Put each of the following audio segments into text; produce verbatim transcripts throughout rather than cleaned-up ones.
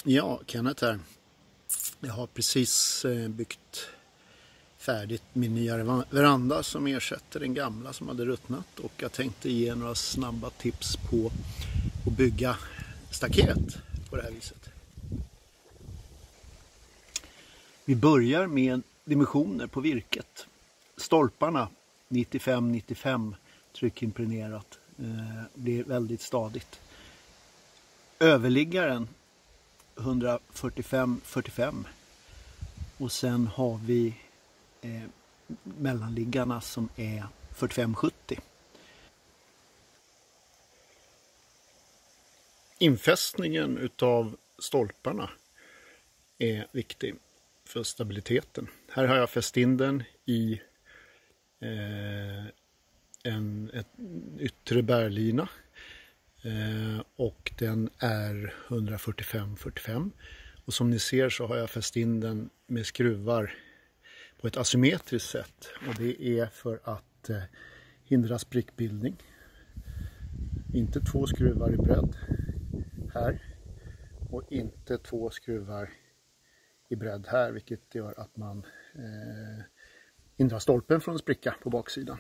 Ja, Kenneth här. Jag har precis byggt färdigt min nya veranda som ersätter den gamla som hade ruttnat. Och jag tänkte ge några snabba tips på att bygga staket på det här viset. Vi börjar med dimensioner på virket. Stolparna nittiofem nittiofem tryckimpregnerat eh, blir väldigt stadigt. Överliggaren hundrafyrtiofem fyrtiofem och sen har vi eh, mellanliggarna som är fyrtiofem sjuttio. Infästningen utav stolparna är viktig för stabiliteten. Här har jag fäst in den i eh, en ett yttre bärlina. Eh, och den är hundrafyrtiofem fyrtiofem och som ni ser så har jag fäst in den med skruvar på ett asymmetriskt sätt, och det är för att eh, hindra sprickbildning. Inte två skruvar i bredd här och inte två skruvar i bredd här, vilket gör att man eh, hindrar stolpen från att spricka på baksidan.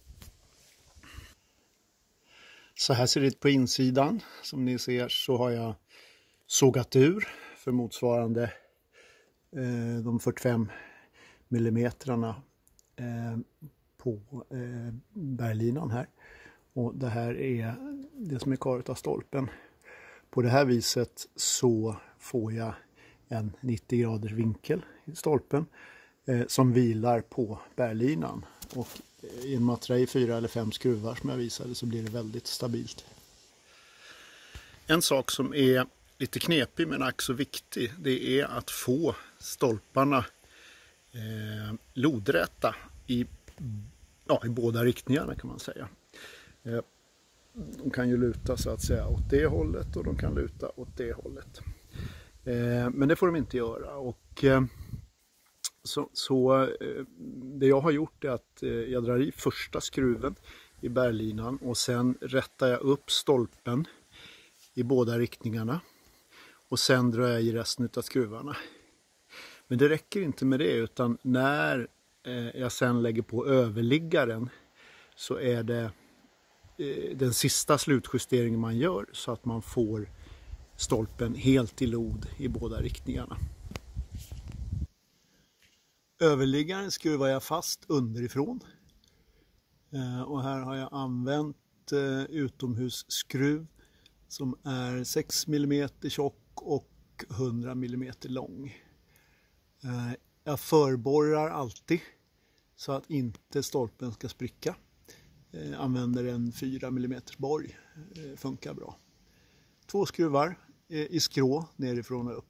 Så här ser det ut på insidan. Som ni ser så har jag sågat ur för motsvarande eh, de fyrtiofem millimetrarna eh, på eh, bärlinan här. Och det här är det som är kvar av stolpen. På det här viset så får jag en nittio graders vinkel i stolpen eh, som vilar på bärlinan. Och genom att dra i fyra eller fem skruvar som jag visade så blir det väldigt stabilt. En sak som är lite knepig men ack så viktig, det är att få stolparna eh, lodräta i, ja, i båda riktningarna kan man säga. Eh, de kan ju luta så att säga åt det hållet och de kan luta åt det hållet. Eh, men det får de inte göra. Och eh, Så, så det jag har gjort är att jag drar i första skruven i bärlinan och sen rättar jag upp stolpen i båda riktningarna och sen drar jag i resten av skruvarna. Men det räcker inte med det, utan när jag sen lägger på överliggaren så är det den sista slutjusteringen man gör så att man får stolpen helt i lod i båda riktningarna. Överliggaren skruvar jag fast underifrån. Och här har jag använt utomhusskruv som är sex millimeter tjock och hundra millimeter lång. Jag förborrar alltid så att inte stolpen ska spricka. Jag använder en fyra millimeter borg. Funkar bra. Två skruvar i skrå nerifrån och upp.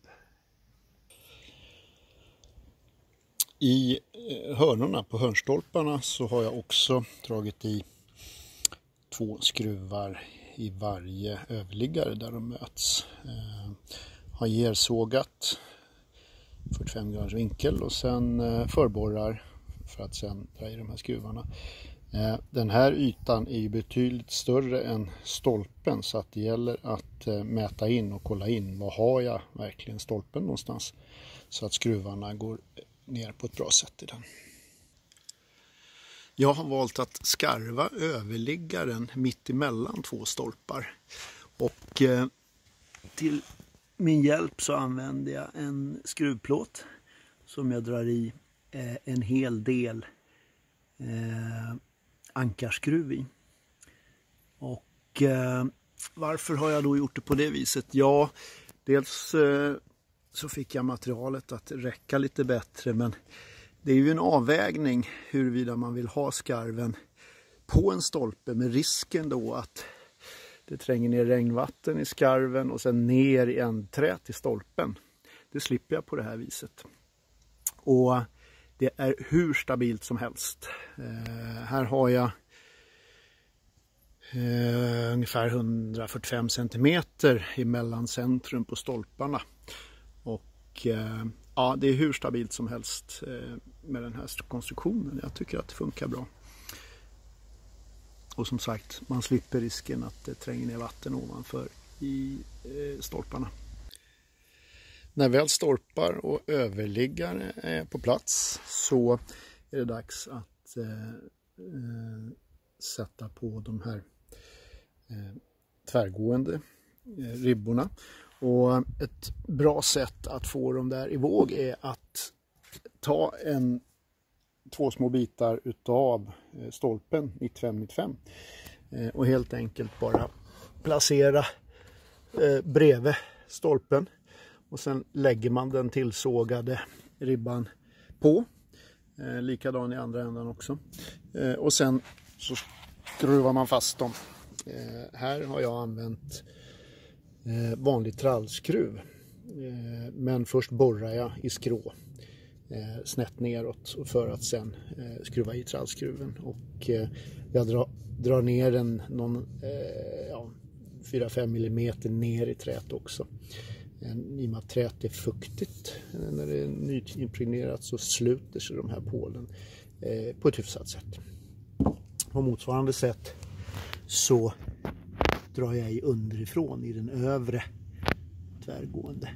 I hörnorna på hörnstolparna så har jag också dragit i två skruvar i varje överliggare där de möts. Eh, har gersågat fyrtiofem graders vinkel och sen eh, förborrar för att sen dra i de här skruvarna. Eh, den här ytan är ju betydligt större än stolpen, så att det gäller att eh, mäta in och kolla in vad har jag verkligen stolpen någonstans, så att skruvarna går ner på ett bra sätt i den. Jag har valt att skarva överliggaren mitt emellan två stolpar. Och eh, till min hjälp så använder jag en skruvplåt som jag drar i eh, en hel del eh, ankarskruv i. Och eh, varför har jag då gjort det på det viset? Ja, dels eh, så fick jag materialet att räcka lite bättre, men det är ju en avvägning huruvida man vill ha skarven på en stolpe med risken då att det tränger ner regnvatten i skarven och sen ner i en trä till stolpen. Det slipper jag på det här viset. Och det är hur stabilt som helst. Eh, här har jag eh, ungefär hundrafyrtiofem centimeter emellan centrum på stolparna. Och eh, ja, det är hur stabilt som helst eh, med den här konstruktionen. Jag tycker att det funkar bra. Och som sagt, man slipper risken att det tränger ner vatten ovanför i eh, stolparna. när väl stolpar och överliggare är på plats så är det dags att eh, eh, sätta på de här eh, tvärgående eh, ribborna. Och ett bra sätt att få dem där i våg är att ta en två små bitar utav stolpen nittiofem nittiofem eh, och helt enkelt bara placera eh, bredvid stolpen. Och sen lägger man den tillsågade ribban på. Eh, likadan i andra änden också. Eh, och sen så skruvar man fast dem. Eh, här har jag använt eh, vanlig trallskruv. Eh, men först borrar jag i skrå. Eh, snett neråt för att sen eh, skruva i trallskruven. Och eh, jag drar, drar ner den någon eh, ja, fyra till fem millimeter ner i träet också. I och med att träet är fuktigt, när det är nyimpregnerat så sluter sig de här pålen eh, på ett hyfsat sätt. På motsvarande sätt så drar jag i underifrån i den övre tvärgående.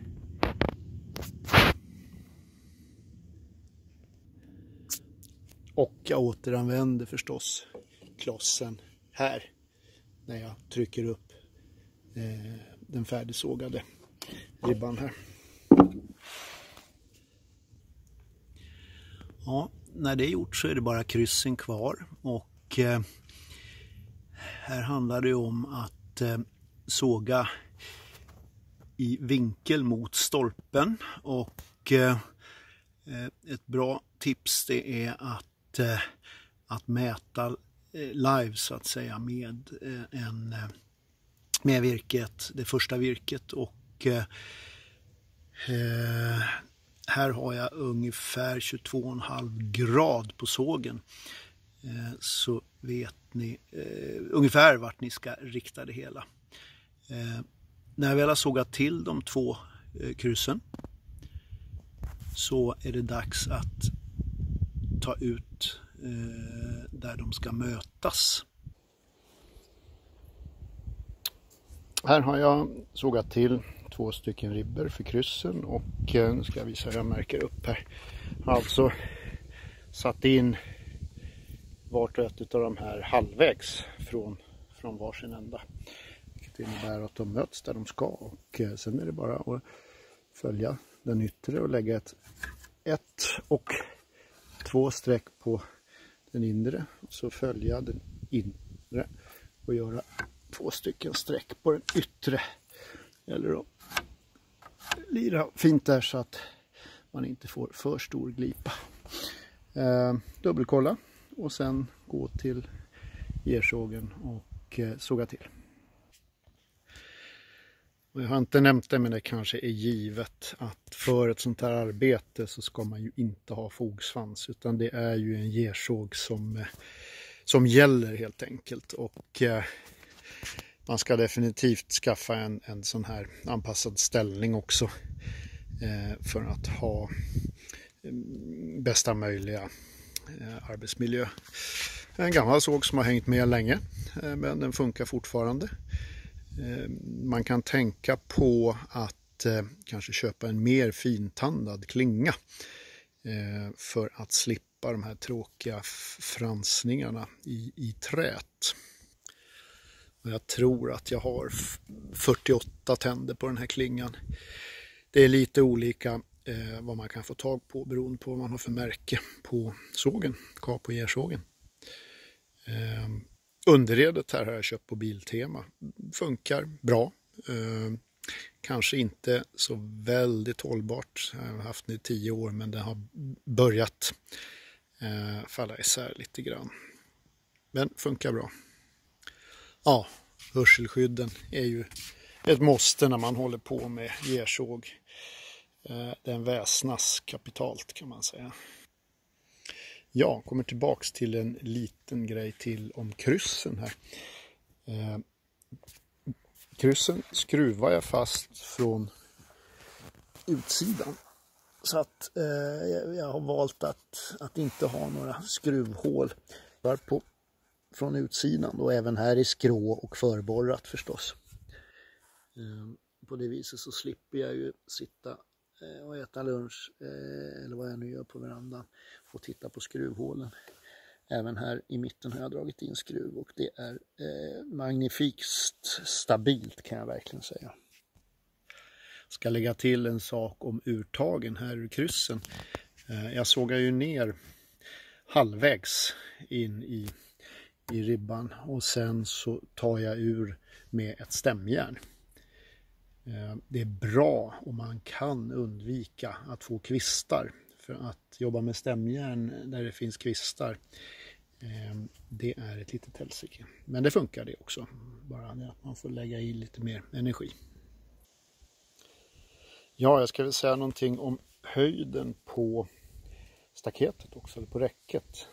Och jag återanvänder förstås klossen här när jag trycker upp eh, den färdigsågade ribban här. Ja, när det är gjort så är det bara kryssen kvar och eh, här handlar det om att eh, såga i vinkel mot stolpen och eh, ett bra tips det är att, eh, att mäta eh, live så att säga med eh, en eh, med virket, det första virket och eh, här har jag ungefär tjugotvå komma fem grad på sågen. Eh, så vet ni eh, ungefär vart ni ska rikta det hela. Eh, när jag väl har sågat till de två eh, kryssen så är det dags att ta ut eh, där de ska mötas. Här har jag sågat till två stycken ribbor för kryssen och eh, nu ska jag visa hur jag märker upp här. Jag har alltså satt in vart och ett av de här halvvägs från, från varsin ända. Det innebär att de möts där de ska och eh, sen är det bara att följa den yttre och lägga ett, ett och två streck på den inre och så följa den inre och göra två stycken streck på den yttre. Eller att lira fint där så att man inte får för stor glipa. Eh, dubbelkolla och sen gå till gersågen och eh, såga till. Och jag har inte nämnt det men det kanske är givet att för ett sånt här arbete så ska man ju inte ha fogsvans utan det är ju en gersåg som, eh, som gäller helt enkelt och eh, man ska definitivt skaffa en, en sån här anpassad ställning också eh, för att ha eh, bästa möjliga eh, arbetsmiljö. En gammal såg som har hängt med länge eh, men den funkar fortfarande. Eh, man kan tänka på att eh, kanske köpa en mer fintandad klinga eh, för att slippa de här tråkiga fransningarna i, i trät. Jag tror att jag har fyrtioåtta tänder på den här klingan. Det är lite olika eh, vad man kan få tag på beroende på vad man har för märke på sågen, kap- och gersågen. Eh, underredet här har jag köpt på Biltema. Funkar bra. Eh, kanske inte så väldigt hållbart. Jag har haft det i tio år men det har börjat eh, falla isär lite grann. Men funkar bra. Ja, hörselskydden är ju ett måste när man håller på med gersåg. Den väsnas kapitalt kan man säga. Ja, kommer tillbaks till en liten grej till om kryssen här. Kryssen skruvar jag fast från utsidan. Så att eh, jag har valt att, att inte ha några skruvhål på från utsidan och även här i skrå och förborrat förstås. På det viset så slipper jag ju sitta och äta lunch eller vad jag nu gör på verandan och titta på skruvhålen. Även här i mitten har jag dragit in skruv och det är eh, magnifikt stabilt, kan jag verkligen säga. Ska lägga till en sak om urtagen här ur kryssen. Eh, jag sågar ju ner halvvägs in i, i ribban och sen så tar jag ur med ett stämjärn. Eh, det är bra om man kan undvika att få kvistar. För att jobba med stämjärn där det finns kvistar, det är ett litet helsike. Men det funkar det också. Bara det att man får lägga i lite mer energi. Ja, jag ska väl säga någonting om höjden på staketet också, eller på räcket.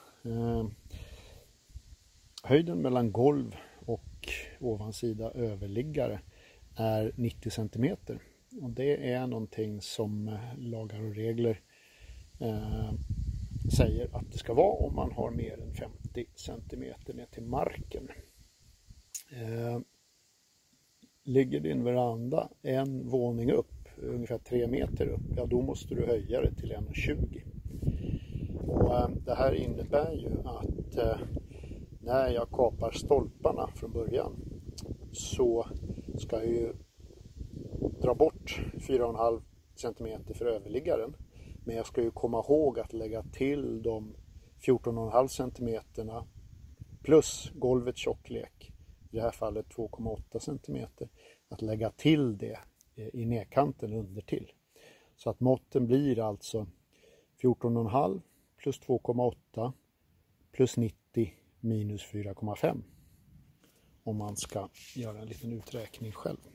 Höjden mellan golv och ovansida överliggare är nittio centimeter. Och det är någonting som lagar och regler Eh, säger att det ska vara om man har mer än femtio centimeter ner till marken. Eh, ligger din veranda en våning upp, ungefär tre meter upp, ja då måste du höja det till en tjugo. Och eh, det här innebär ju att eh, när jag kapar stolparna från början så ska jag ju dra bort fyra komma fem centimeter för överliggaren. Men jag ska ju komma ihåg att lägga till de fjorton komma fem centimeterna plus golvets tjocklek, i det här fallet två komma åtta centimeter, att lägga till det i nedkanten under till. Så att måtten blir alltså fjorton komma fem plus två komma åtta plus nittio minus fyra komma fem. Om man ska göra en liten uträkning själv.